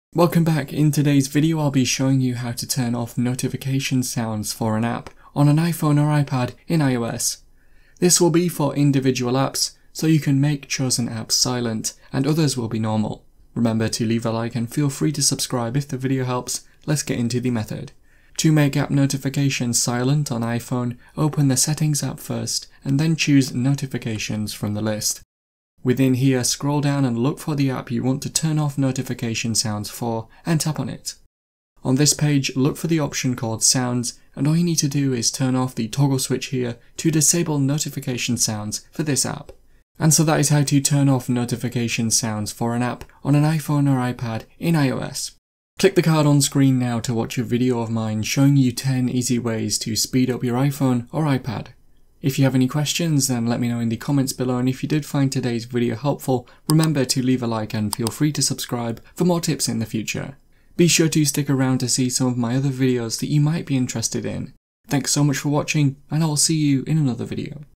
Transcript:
Welcome back. In today's video I'll be showing you how to turn off notification sounds for an app on an iPhone or iPad in iOS. This will be for individual apps, so you can make chosen apps silent and others will be normal. Remember to leave a like and feel free to subscribe if the video helps. Let's get into the method. To make app notifications silent on iPhone, open the Settings app first and then choose Notifications from the list. Within here, scroll down and look for the app you want to turn off notification sounds for and tap on it. On this page, look for the option called Sounds, and all you need to do is turn off the toggle switch here to disable notification sounds for this app. And so that is how to turn off notification sounds for an app on an iPhone or iPad in iOS. Click the card on screen now to watch a video of mine showing you 10 easy ways to speed up your iPhone or iPad. If you have any questions, then let me know in the comments below, and if you did find today's video helpful, remember to leave a like and feel free to subscribe for more tips in the future. Be sure to stick around to see some of my other videos that you might be interested in. Thanks so much for watching, and I will see you in another video.